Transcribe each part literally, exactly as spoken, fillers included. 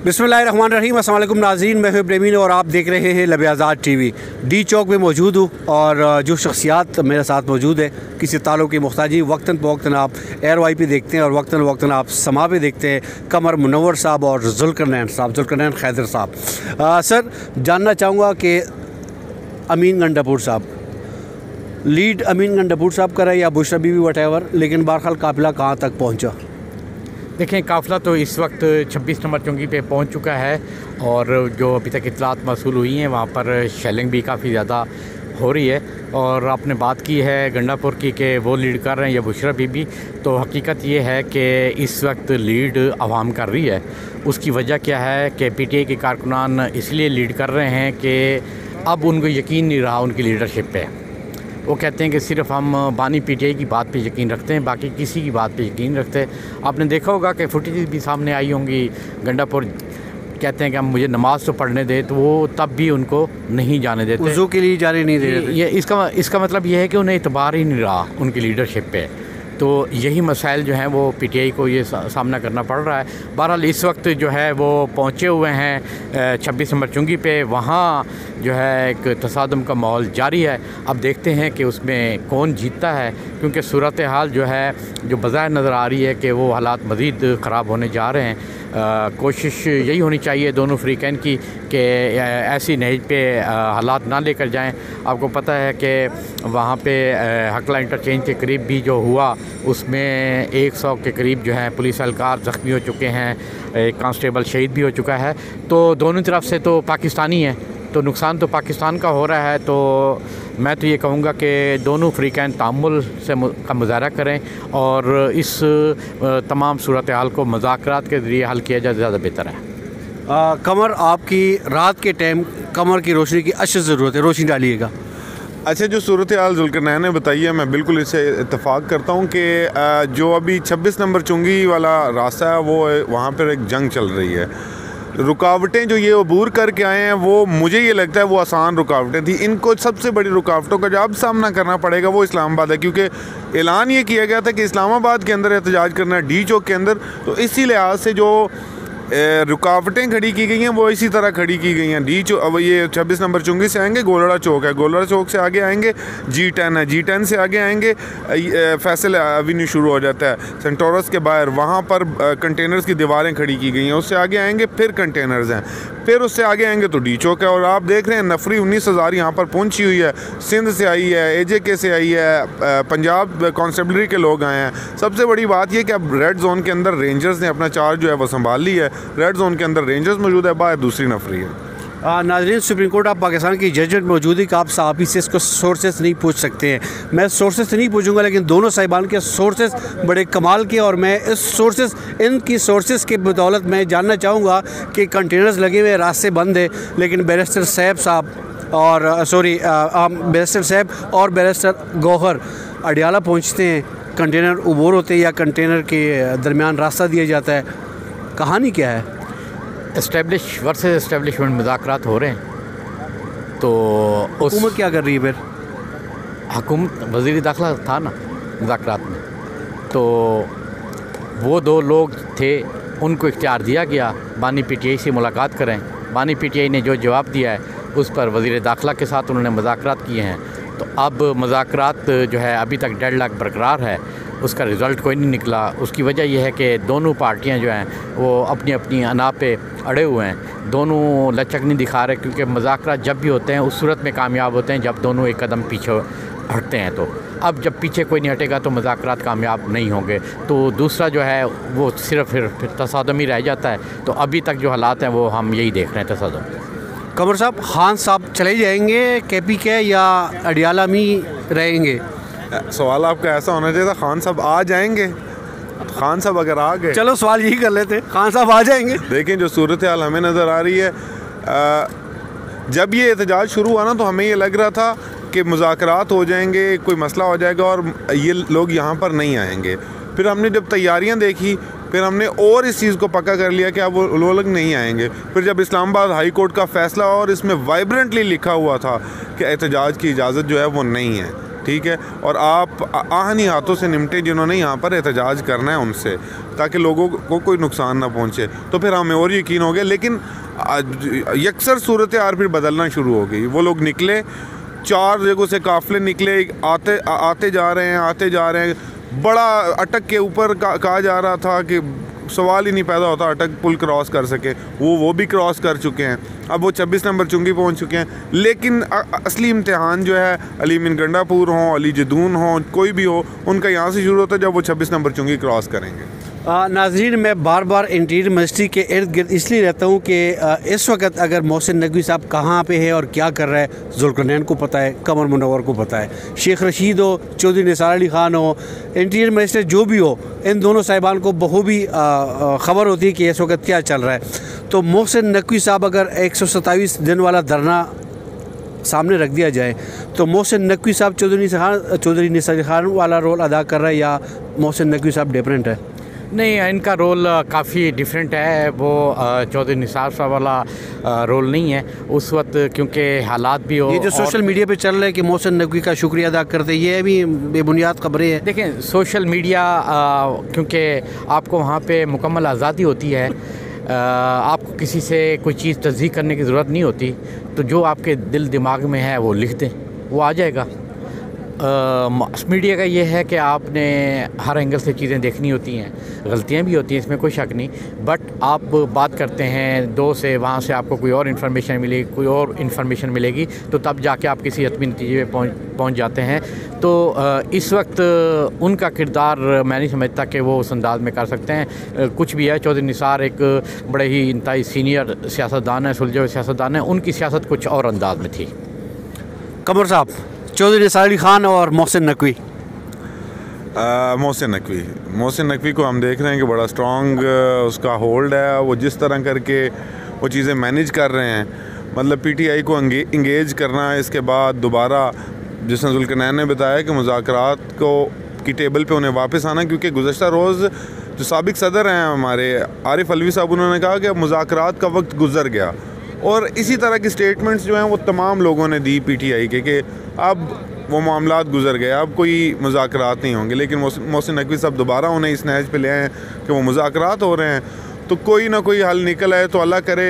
बिस्मिल्लाहिर्रहमानिर्रहीम। अस्सलाम वालेकुम नाज़रीन, मैं हूं ब्रेमीन और आप देख रहे हैं लबे आज़ाद टीवी। डी चौक में मौजूद हूं और जो शख्सियात मेरे साथ मौजूद है किसी ताल्लुक़ की मुख्ताजी, वक्तन फ़वक्तन आप एयर वाई पे देखते हैं और वक्तन वक्तन आप समा पे देखते हैं। कमर मुनव्वर साहब और ज़ुल्करनैन साहब, ज़ुल्करनैन हैदर साहब। आ, सर जानना चाहूँगा कि अमीन गंडापुर साहब, लीड अमीन गंडापुर साहब का रहा या बुशरा बीवी वट एवर, लेकिन बहरहाल काफ़िला कहाँ तक पहुँचा? देखें, काफ़िला तो इस वक्त छब्बीस नंबर चौकी पे पहुंच चुका है और जो अभी तक इतलात मौसूल हुई हैं वहाँ पर शेलिंग भी काफ़ी ज़्यादा हो रही है। और आपने बात की है गंडापुर की कि वो लीड कर रहे हैं या बुशरा बीबी, तो हकीकत ये है कि इस वक्त लीड अवाम कर रही है। उसकी वजह क्या है कि पी टी आई के कारकुनान इसलिए लीड कर रहे हैं कि अब उनको यकीन नहीं रहा उनकी लीडरशिप पे। वो कहते हैं कि सिर्फ हम बानी पीटीआई की बात पे यकीन रखते हैं, बाकी किसी की बात पे यकीन रखते। आपने देखा होगा कि फुटेज भी सामने आई होंगी, गंडापुर कहते हैं कि हम मुझे नमाज़ तो पढ़ने दे, तो वो तब भी उनको नहीं जाने देते, वज़ू के लिए जाने नहीं दे रहे। ये इसका इसका मतलब ये है कि उन्हें इतबार ही नहीं रहा उनकी लीडरशिप पे। तो यही मसाइल जो हैं वो पीटीआई को ये सामना करना पड़ रहा है। बहरहाल इस वक्त जो है वो पहुँचे हुए हैं छब्बीस नंबर चुंगी पे, वहाँ जो है एक तसादम का माहौल जारी है। अब देखते हैं कि उसमें कौन जीतता है, क्योंकि सूरत हाल जो है जो बज़ाहिर नज़र आ रही है कि वो हालात मज़ीद ख़राब होने जा रहे हैं। आ, कोशिश यही होनी चाहिए दोनों फ्रीकैन की कि ऐसी नहज पे हालात ना लेकर जाएं। आपको पता है कि वहाँ पे हकला इंटरचेंज के करीब भी जो हुआ उसमें एक सौ के करीब जो है पुलिस एहलकार ज़ख्मी हो चुके हैं, एक कांस्टेबल शहीद भी हो चुका है। तो दोनों तरफ से तो पाकिस्तानी है, तो नुकसान तो पाकिस्तान का हो रहा है। तो मैं तो ये कहूँगा कि दोनों फ्रीकैन तामुल से का मुज़ाहरा करें और इस तमाम सूरत हाल को मुज़ाकरात के ज़रिए हल किया जाए, ज़्यादा बेहतर है। आ, कमर, आपकी रात के टाइम कमर की रोशनी की अशद ज़रूरत है, रोशनी डालिएगा। अच्छा, जो सूरत हाल ज़ुल्करनैन ने बताई है, मैं बिल्कुल इससे इत्तेफाक करता हूँ कि जो अभी छब्बीस नंबर चुंगी वाला रास्ता है वो वहाँ पर एक जंग चल रही है। रुकावटें जो ये अबूर करके आए हैं वो मुझे ये लगता है वो आसान रुकावटें थी। इनको सबसे बड़ी रुकावटों का जो अब सामना करना पड़ेगा वो इस्लामाबाद है, क्योंकि ऐलान ये किया गया था कि इस्लामाबाद के अंदर एहतजाज करना है, डी चौक के अंदर। तो इसी लिहाज से जो रुकावटें खड़ी की गई हैं वो इसी तरह खड़ी की गई हैं। डी चौक, अब ये छब्बीस नंबर चुंगी से आएंगे, गोलड़ा चौक है, गोलड़ा चौक से आगे आएंगे जी टेन है, जी टेन से आगे आएंगे फैसल एवेन्यू शुरू हो जाता है सेंटोरस के बाहर, वहाँ पर कंटेनर्स की दीवारें खड़ी की गई हैं। उससे आगे आएंगे फिर कंटेनर्स हैं, फिर उससे आगे आएंगे तो डी चौक है। और आप देख रहे हैं नफरी उन्नीस हज़ार यहाँ पर पहुँची हुई है, सिंध से आई है, ए जे के से आई है, पंजाब कॉन्स्टेबलरी के लोग आए हैं। सबसे बड़ी बात यह कि अब रेड जोन के अंदर रेंजर्स ने अपना चार्ज जो है वो संभाल ली है। रेड जोन के अंदर रेंजर्स मौजूद है, बाहर दूसरी नफरी है। नाज़रीन, सुप्रीम कोर्ट ऑफ पाकिस्तान की जजमेंट मौजूद है कि आप साहबी से इसको सोर्सेस नहीं पूछ सकते हैं। मैं सोर्सेस से नहीं पूछूंगा, लेकिन दोनों साहिबान के सोर्सेस बड़े कमाल के, और मैं इस सोर्सेस इनकी सोर्सेस की बदौलत मैं जानना चाहूँगा कि कंटेनर्स लगे हुए, रास्ते बंद है, लेकिन बैरिस्टर सैब साहब और सॉरी बैरिस्टर सैब और बैरिस्टर गौहर अडियाला पहुँचते हैं, कंटेनर उबूर होते हैं या कंटेनर के दरमियान रास्ता दिया जाता है। कहानी क्या है? इस्टेब्लिश वर्सेस इस्टेब्लिशमेंट मुज़ाकरात हो रहे हैं। तो हुकूमत क्या कर रही है? फिर हुकूमत, वज़ीर दाखिला था ना मुज़ाकरात में, तो वो दो लोग थे, उनको इख्तियार दिया गया बानी पीटीआई से मुलाकात करें। बानी पीटीआई ने जो जवाब दिया है उस पर वज़ीर दाखिला के साथ उन्होंने मुज़ाकरात किए हैं। तो अब मुज़ाकरात जो है अभी तक डेडलॉक बरकरार है, उसका रिज़ल्ट कोई नहीं निकला। उसकी वजह यह है कि दोनों पार्टियां जो हैं वो अपनी अपनी अना पे अड़े हुए हैं, दोनों लचक नहीं दिखा रहे, क्योंकि मुज़ाकरात जब भी होते हैं उस सूरत में कामयाब होते हैं जब दोनों एक कदम पीछे हटते हैं। तो अब जब पीछे कोई नहीं हटेगा तो मुज़ाकरात कामयाब नहीं होंगे। तो दूसरा जो है वो सिर्फ फिर, फिर तसादम ही रह जाता है। तो अभी तक जो हालात हैं वो हम यही देख रहे हैं, तसादम। कमर साहब, खान साहब चले जाएंगे के पी के या अडियाला में रहेंगे? सवाल आपका ऐसा होना चाहिए था खान साहब आ जाएंगे। खान साहब अगर आ गए, चलो सवाल यही कर लेते, खान साहब आ जाएंगे। देखें जो सूरत हाल हमें नज़र आ रही है, जब ये एहतजाज शुरू हुआ ना तो हमें ये लग रहा था कि मुज़ाकरात हो जाएंगे, कोई मसला हो जाएगा और ये लोग यहाँ पर नहीं आएंगे। फिर हमने जब तैयारियाँ देखी, फिर हमने और इस चीज़ को पक्का कर लिया कि अब वो लोग नहीं आएंगे। फिर जब इस्लामाबाद हाई कोर्ट का फ़ैसला और इसमें वाइब्रेंटली लिखा हुआ था कि एहतजाज की इजाज़त जो है वो नहीं है, ठीक है, और आप आहनी हाथों से निपटे जिन्होंने यहाँ पर एहतजाज करना है उनसे, ताकि लोगों को कोई नुकसान ना पहुँचे, तो फिर हमें और यकीन हो गया। लेकिन यकसर सूरत हाल फिर बदलना शुरू हो गई। वो लोग निकले, चार जगहों से काफ़िले निकले, आते आते जा रहे हैं आते जा रहे हैं। बड़ा अटक के ऊपर कहा जा रहा था कि सवाल ही नहीं पैदा होता अटक पुल क्रॉस कर सके, वो वो भी क्रॉस कर चुके हैं। अब वो छब्बीस नंबर चुंगी पहुंच चुके हैं। लेकिन असली इम्तिहान जो है अली मीन गंडापुर हों, अली जदून हों, कोई भी हो, उनका यहाँ से शुरू होता है जब वो छब्बीस नंबर चुंगी क्रॉस करेंगे। नाज़रीन, मैं बार बार इंटीरियर मिनिस्ट्री के इर्द गिर्द इसलिए रहता हूँ कि इस वक्त अगर मोहसिन नकवी साहब कहाँ पे है और क्या कर रहा है, ज़ुल्करनैन को पता है, कमर मुनव्वर को पता है, शेख रशीद हो, चौधरी निसार अली ख़ान हो, इंटीरियर मिनिस्टर जो भी हो, इन दोनों साहिबान को बखूबी ख़बर होती है कि इस वक्त क्या चल रहा है। तो मोहसिन नकवी साहब अगर एक सौ सत्ताईस दिन वाला धरना सामने रख दिया जाए तो मोहसिन नकवी साहब चौधरी निसार चौधरी निसार अली ख़ान वाला रोल अदा कर रहा है या मोहसिन नकवी साहब डिफरेंट है? नहीं, इनका रोल काफ़ी डिफरेंट है। वो चौधरी निसार साहब वाला रोल नहीं है उस वक्त, क्योंकि हालात भी हो। ये जो सोशल मीडिया पे चल रहा है कि मोहसिन नकवी का शुक्रिया अदा करते, ये भी बेबुनियाद खबरें हैं। देखें, सोशल मीडिया क्योंकि आपको वहाँ पे मुकम्मल आज़ादी होती है, आपको किसी से कोई चीज़ तस्दीक करने की ज़रूरत नहीं होती, तो जो आपके दिल दिमाग में है वो लिख दें, वो आ जाएगा। मास मीडिया का ये है कि आपने हर एंगल से चीज़ें देखनी होती हैं, गलतियाँ भी होती हैं, इसमें कोई शक नहीं। बट आप बात करते हैं दो से, वहाँ से आपको कोई और इन्फॉर्मेशन मिलेगी, कोई और इन्फॉर्मेशन मिलेगी, तो तब जाके आप किसी हतमी नतीजे पे पहुँच पहुँच जाते हैं। तो इस वक्त उनका किरदार मैं नहीं समझता कि वो उस अंदाज में कर सकते हैं। कुछ भी है, चौधरी निसार एक बड़े ही इंतहाई सीनियर सियासतदान है, सुलझे हुए सियासतदान है, उनकी सियासत कुछ और अंदाज में थी। कमर साहब, चौधरी निसार अली ख़ान और मोहसिन नकवी। मोहसिन नकवी मोहसिन नकवी को हम देख रहे हैं कि बड़ा स्ट्रॉन्ग उसका होल्ड है। वो जिस तरह करके वो चीज़ें मैनेज कर रहे हैं, मतलब पीटीआई को इंगेज करना, इसके बाद दोबारा जिसने ज़ुल्करनैन ने बताया कि मुज़ाकरात को की टेबल पे उन्हें वापस आना, क्योंकि गुज़श्ता रोज़ जो साबिक सदर हैं हमारे आरिफ अलवी साहब, उन्होंने कहा कि अब मुज़ाकरात का वक्त गुज़र गया। और इसी तरह की स्टेटमेंट्स जो हैं वो तमाम लोगों ने दी पीटीआई के कि अब वो मामलात गुजर गए, अब कोई मुज़ाकरात नहीं होंगे। लेकिन मोहसिन नकवी साहब दोबारा उन्हें इस नहज पे ले आए कि वो मुज़ाकरात हो रहे हैं, तो कोई ना कोई हल निकल आए तो अल्लाह करे।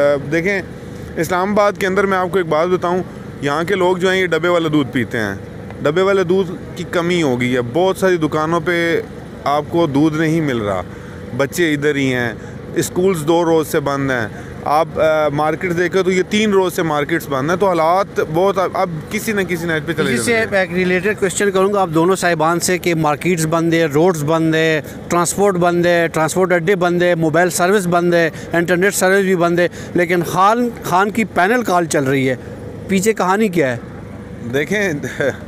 देखें, इस्लामाबाद के अंदर मैं आपको एक बात बताऊं, यहाँ के लोग जो हैं ये डब्बे वाला दूध पीते हैं। डब्बे वाले दूध की कमी हो गई है, बहुत सारी दुकानों पर आपको दूध नहीं मिल रहा, बच्चे इधर ही हैं, स्कूल्स दो रोज़ से बंद हैं। आप मार्केट देखें तो ये तीन रोज़ से मार्केट्स बंद हैं, तो हालात बहुत अब किसी न किसी नेट पे चले जाते हैं। एक रिलेटेड क्वेश्चन करूँगा आप दोनों साहिबान से कि मार्केट्स बंद है, रोड्स बंद है, ट्रांसपोर्ट बंद है, ट्रांसपोर्ट अड्डे बंद है, मोबाइल सर्विस बंद है, इंटरनेट सर्विस भी बंद है, लेकिन खान खान की पैनल कॉल चल रही है। पीछे कहानी क्या है? देखें,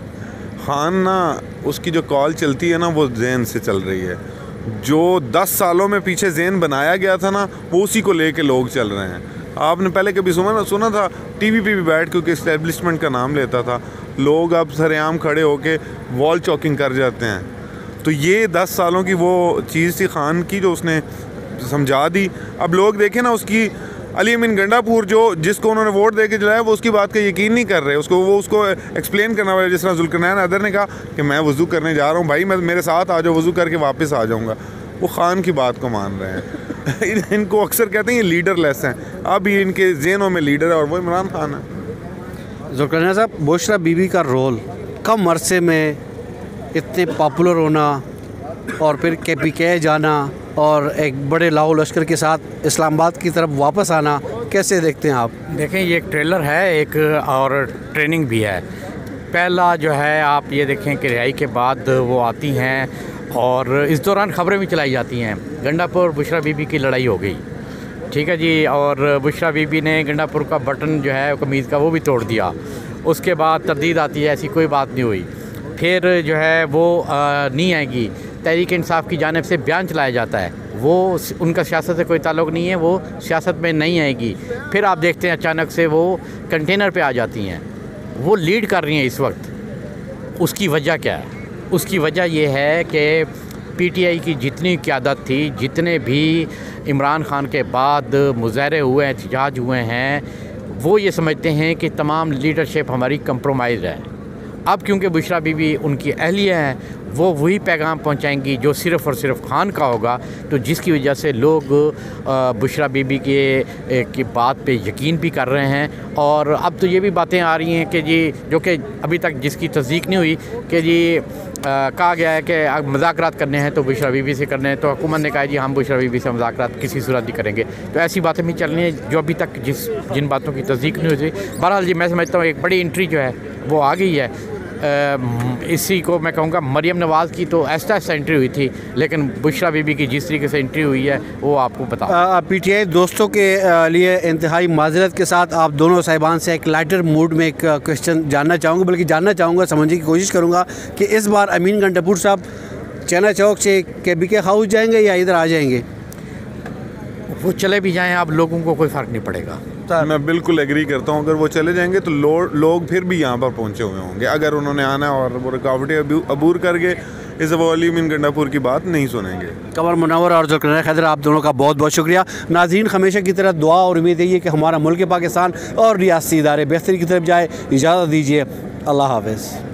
खान ना उसकी जो कॉल चलती है ना वो जहन से चल रही है। जो दस सालों में पीछे जहन बनाया गया था ना, वो उसी को लेके लोग चल रहे हैं। आपने पहले कभी सुना सुना था टीवी पे भी बैठ, क्योंकि इस्टेब्लिशमेंट का नाम लेता था, लोग अब सरेआम खड़े होके वॉल चॉकिंग कर जाते हैं। तो ये दस सालों की वो चीज़ थी खान की जो उसने समझा दी। अब लोग देखें ना, उसकी अली अमीन गंडापुर जो जिसको उन्होंने वोट दे के जलाया, वो उसकी बात का यकीन नहीं कर रहे, उसको वो उसको एक्सप्लेन करना पड़ेगा। जिस तरह ज़ुल्करनैन अदर ने कहा कि मैं वज़ू करने जा रहा हूँ, भाई मैं मेरे साथ आ जाओ, वज़ू करके वापस आ जाऊँगा, वो खान की बात को मान रहे हैं। इनको अक्सर कहते हैं ये लीडर लेस हैं, अब ये इनके ज़हनों में लीडर है और वो इमरान खान है। ज़ुल्करनैन साहब, बुशरा बीबी का रोल कम अरसे में इतने पॉपुलर होना और फिर के पी के जाना और एक बड़े लाहौल लश्कर के साथ इस्लामाबाद की तरफ वापस आना, कैसे देखते हैं आप? देखें, ये एक ट्रेलर है एक और ट्रेनिंग भी है। पहला जो है आप ये देखें कि रिहाई के बाद वो आती हैं और इस दौरान ख़बरें भी चलाई जाती हैं। गंडापुर बुशरा बीबी की लड़ाई हो गई, ठीक है जी, और बुशरा बीबी ने गंडापुर का बटन जो है कमीज़ का वो भी तोड़ दिया। उसके बाद तरदीद आती है, ऐसी कोई बात नहीं हुई। फिर जो है वो आ, नहीं आएगी, तहरीक इंसाफ की जानिब से बयान चलाया जाता है, वो उनका सियासत से कोई ताल्लुक़ नहीं है, वो सियासत में नहीं आएगी। फिर आप देखते हैं अचानक से वो कंटेनर पे आ जाती हैं, वो लीड कर रही हैं इस वक्त। उसकी वजह क्या है? उसकी वजह ये है कि पीटीआई की जितनी क़यादत थी, जितने भी इमरान खान के बाद मुज़ाहरे हुए, एहतजाज हुए हैं, वो ये समझते हैं कि तमाम लीडरशिप हमारी कंप्रोमाइज़ है। अब क्योंकि बुशरा बीबी उनकी अहलिया हैं, वो वही पैगाम पहुंचाएंगी जो सिर्फ़ और सिर्फ खान का होगा, तो जिसकी वजह से लोग बुशरा बीबी के की बात पे यकीन भी कर रहे हैं। और अब तो ये भी बातें आ रही हैं कि जी, जो कि अभी तक जिसकी तस्दीक नहीं हुई, कि जी आ, कहा गया है कि मुज़ाकरात करने हैं तो बुशरा बीबी से करने हैं, तो हुकूमत ने कहा जी हम बुशरा बीबी से मुज़ाकरात किसी सूरत नहीं करेंगे। तो ऐसी बातें भी चल रही हैं जो अभी तक जिस जिन बातों की तस्दीक नहीं हुई। बहरहाल जी, मैं समझता हूँ एक बड़ी एंट्री जो है वो आ गई है। आ, इसी को मैं कहूँगा मरियम नवाज़ की तो ऐसा ऐसा एंट्री हुई थी, लेकिन बुशरा बीबी की जिस तरीके से एंट्री हुई है वो आपको बता। पीटीआई दोस्तों के लिए इंतहाई माजरत के साथ आप दोनों साहिबान से एक लाइटर मूड में एक क्वेश्चन जानना चाहूँगा, बल्कि जानना चाहूँगा, समझने की कोशिश करूँगा कि इस बार अमीन गंडापुर साहब चैना चौक से के बी के हाउस जाएंगे या इधर आ जाएंगे? वो चले भी जाएँ, अब लोगों को कोई फ़र्क नहीं पड़ेगा। मैं बिल्कुल एग्री करता हूँ, अगर वो चले जाएंगे तो लो, लोग फिर भी यहाँ पर पहुँचे हुए होंगे। अगर उन्होंने आना है और वो रुकावटें अबूर करके इस वली अमीन गंडापुर की बात नहीं सुनेंगे। कमर मुनव्वर और जुल्करनैन खैदर, आप दोनों का बहुत बहुत शुक्रिया। नाज़रीन, हमेशा की तरह दुआ और उम्मीद यही है कि हमारा मुल्क पाकिस्तान और रियासती इदारे बेहतरी की तरफ जाए। इजाज़त दीजिए, अल्लाह हाफ़िज़।